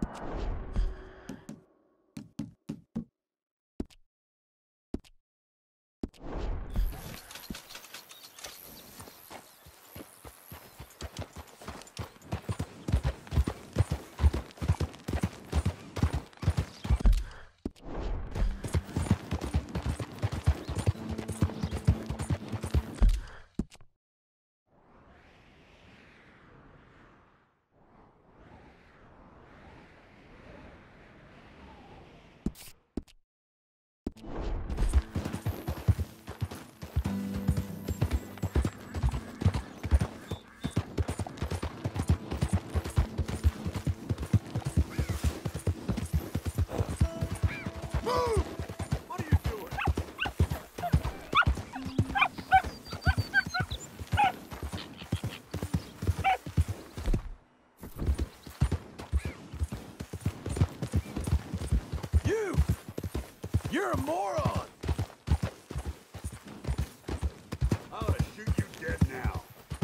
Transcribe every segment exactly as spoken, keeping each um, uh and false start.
You're a moron! I ought to shoot you dead now.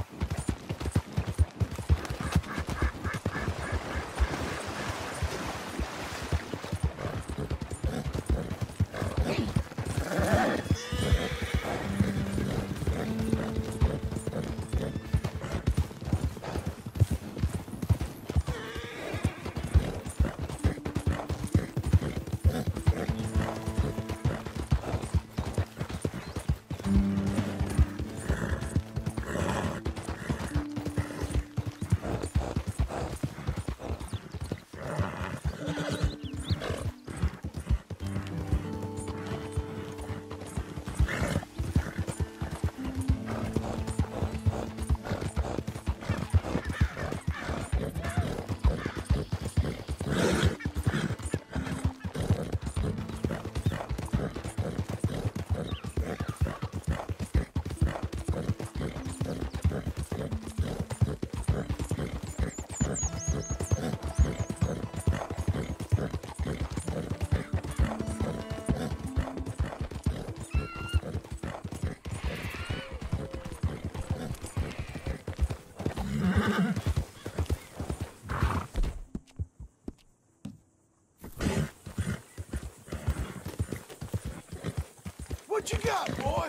What you got, boy?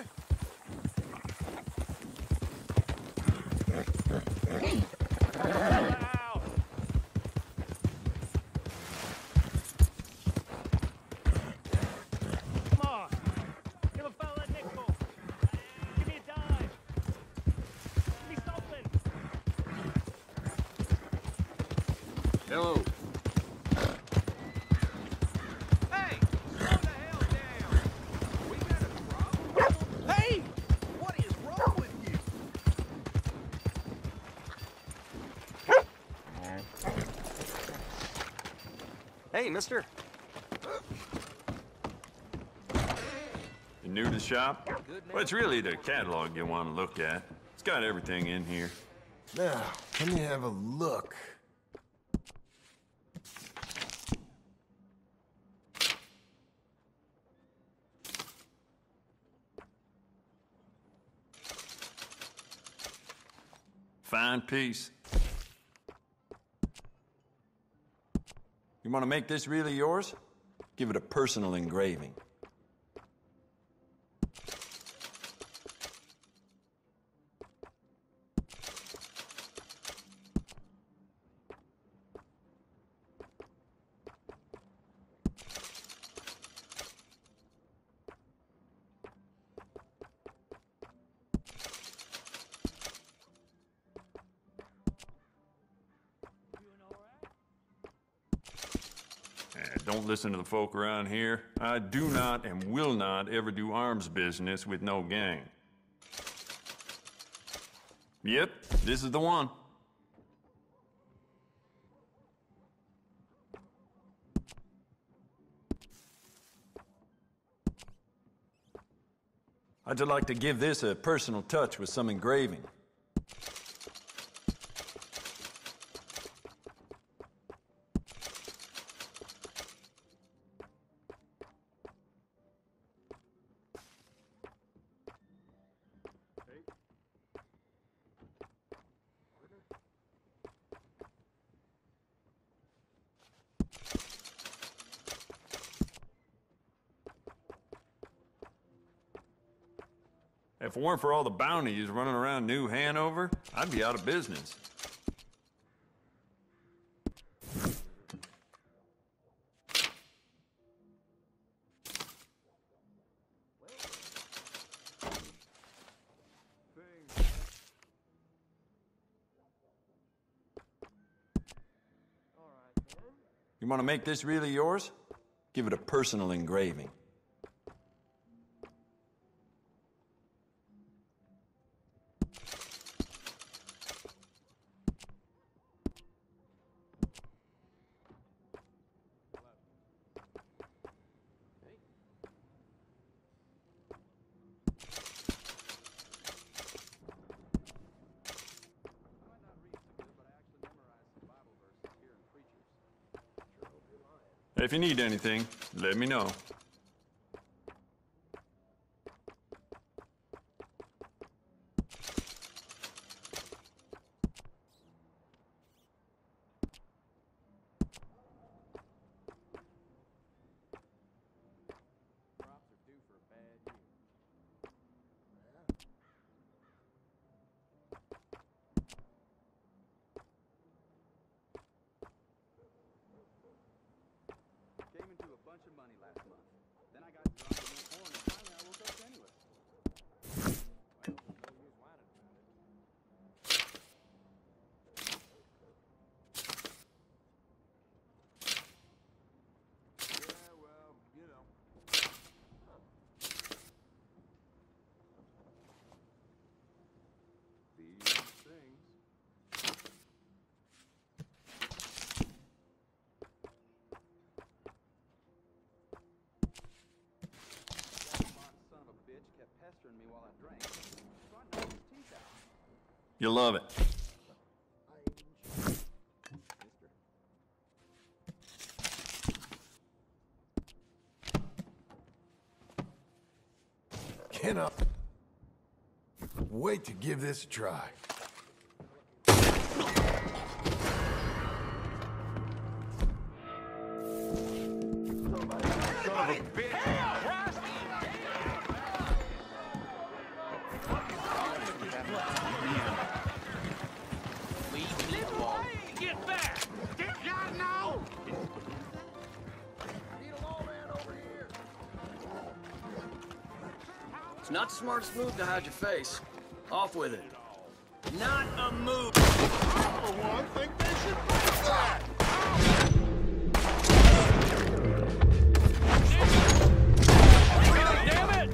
Come on. Give a fella a nickel. Give me a dime. Give me something. Hello. Hey! Slow the hell down! We got a problem? Hey! What is wrong with you? Hey, mister. You new to the shop? Well, it's really the catalog you want to look at. It's got everything in here. Now, let me have a look. Fine piece. You want to make this really yours? Give it a personal engraving. Don't listen to the folk around here. I do not and will not ever do arms business with no gang. Yep, this is the one. I'd just like to give this a personal touch with some engraving. If it weren't for all the bounties running around New Hanover, I'd be out of business. You want to make this really yours? Give it a personal engraving. If you need anything, let me know. Of money last month. Then I got drunk and went horn, and finally I woke up penniless. Well, there's no use whining about it. Yeah, well, you know. These things. Pestering me while I drank, so I knocked his teeth out. You love it. Cannot wait to give this a try. Get back! Get God, no! It's not the smartest move to hide your face. Off with it. Not a move! I, for one, think they should fix that! Damn it!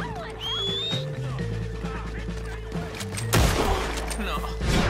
No.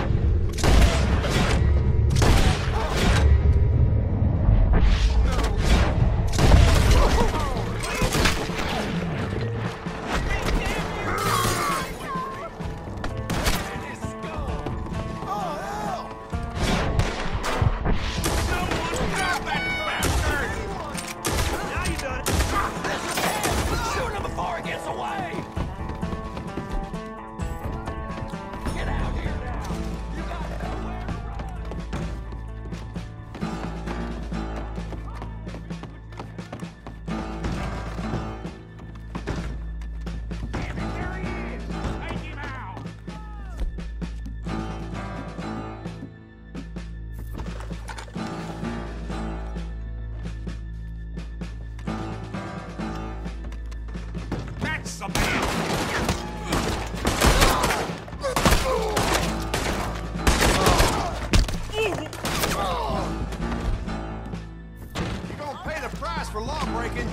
For law breaking.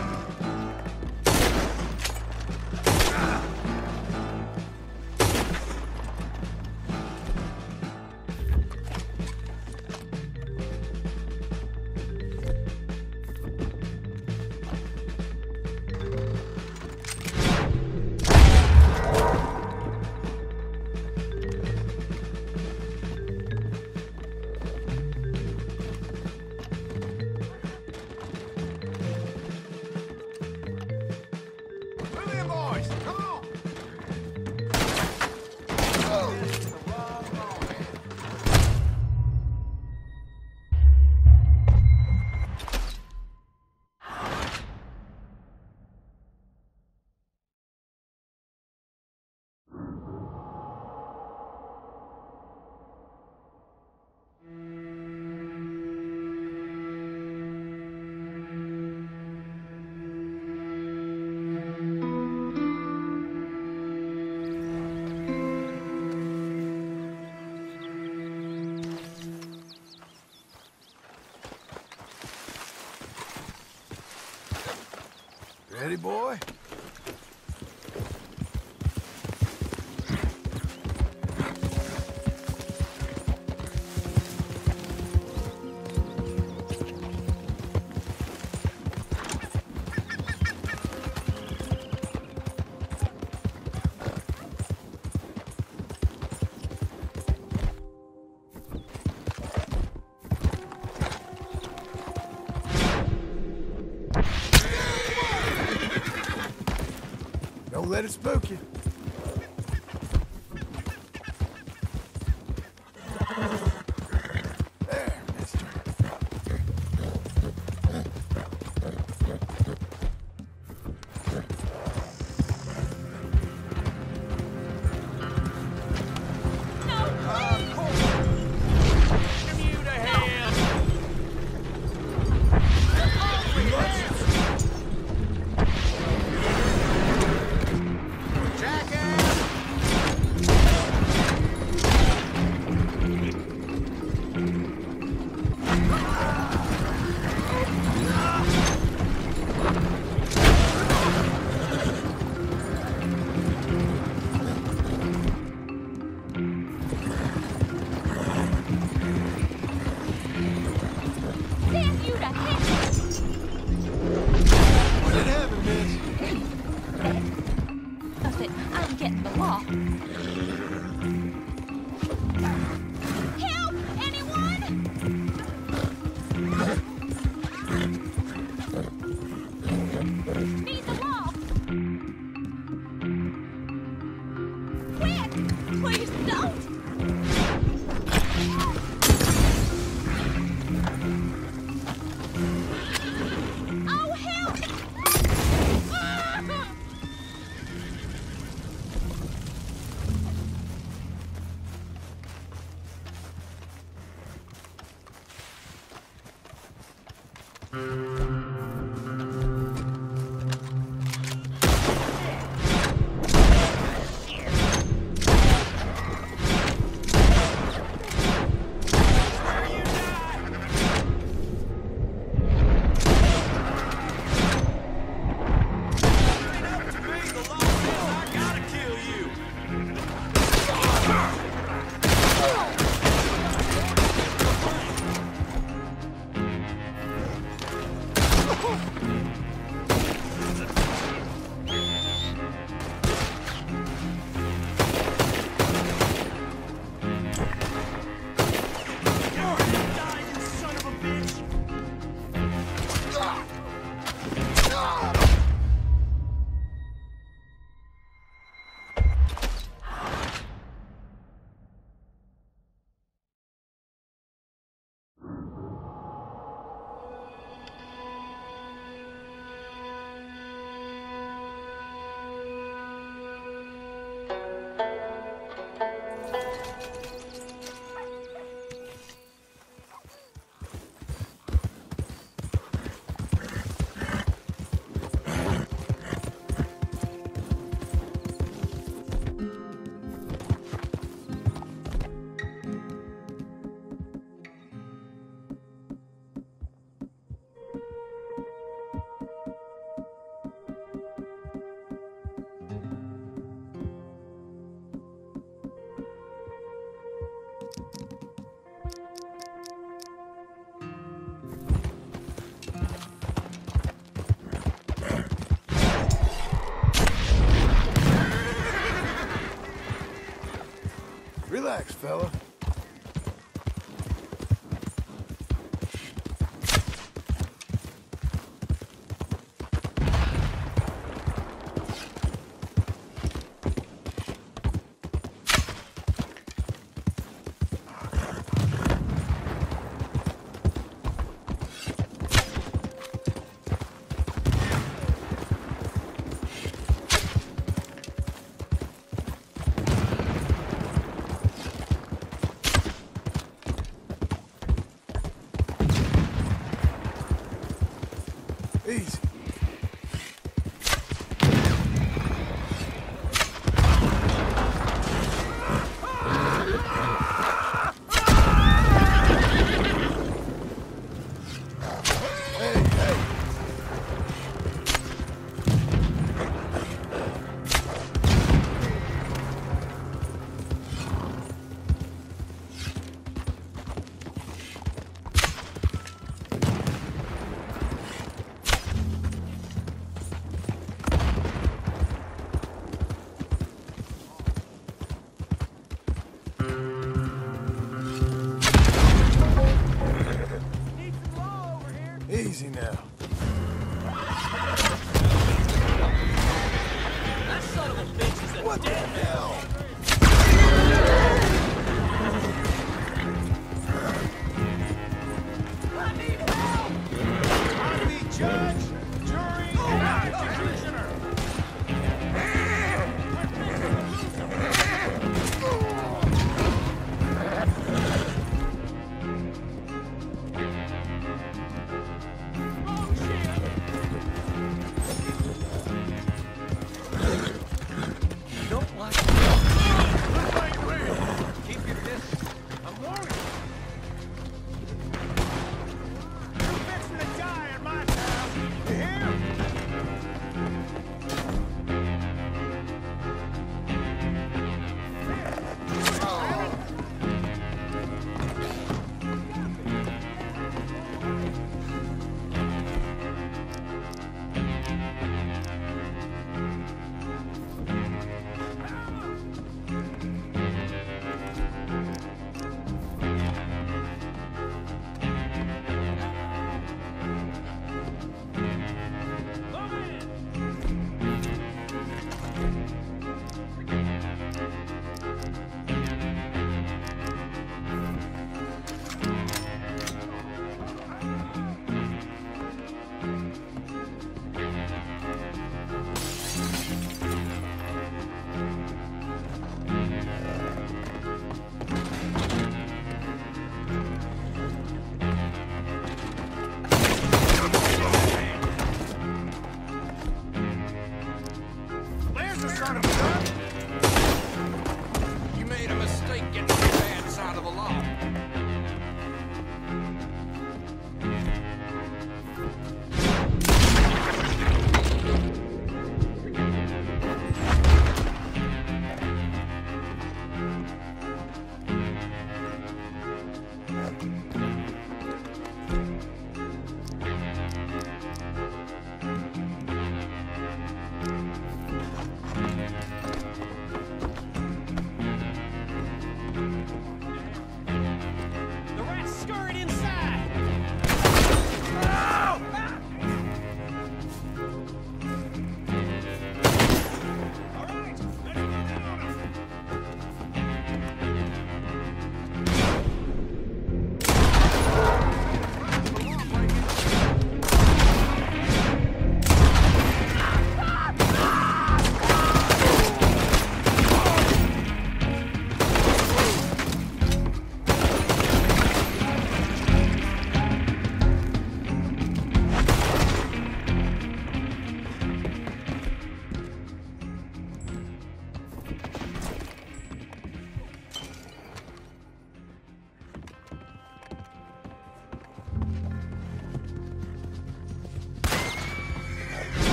Ready, boy? Don't let it spook you. There, mister. Damn you to heck! What had happened, miss? That's it. I'm getting the law. Help! Anyone? Need the law. Quick! Please don't! Oh, help! Ah! Relax, fella. the son of a gun? You made a mistake getting on the bad side of the law.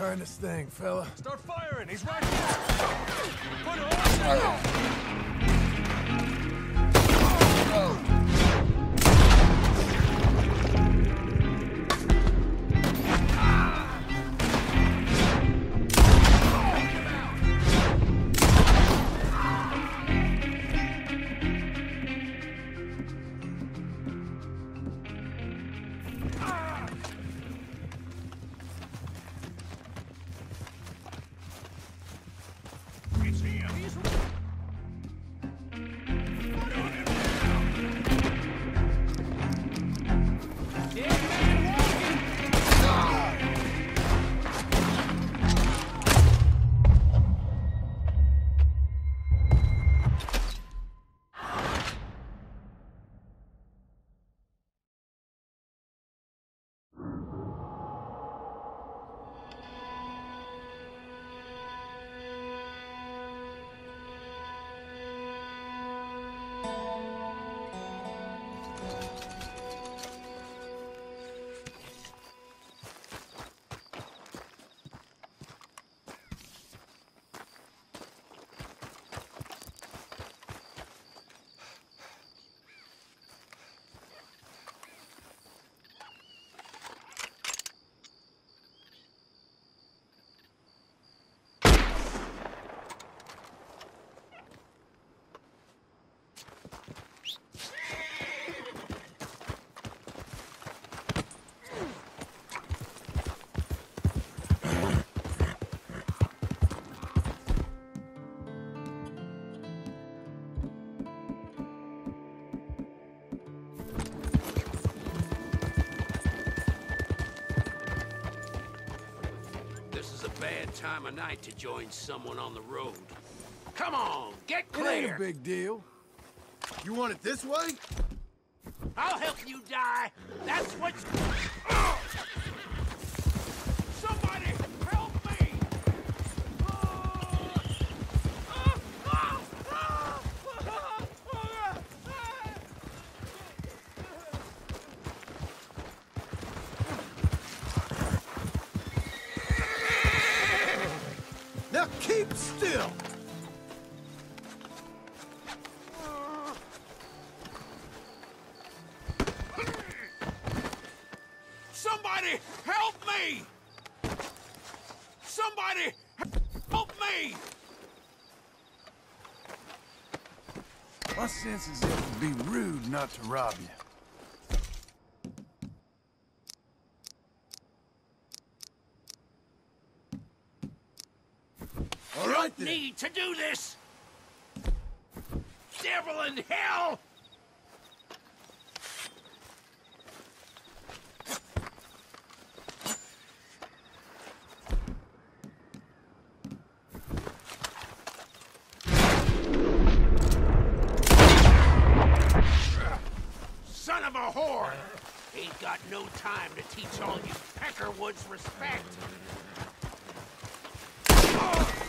kindest thing, fella. Start firing! He's right here! Put on! It's him! He's bad time of night to join someone on the road. Come on, get It ain't a clear! big deal. You want it this way? I'll help you die! That's what's... Ugh! Somebody help me! Now keep still! Somebody help me! Somebody help me! My sense is it would be rude not to rob you. All right then. Need to do this! Devil in hell! Son of a whore! Ain't got no time to teach all you Peckerwoods respect. Oh!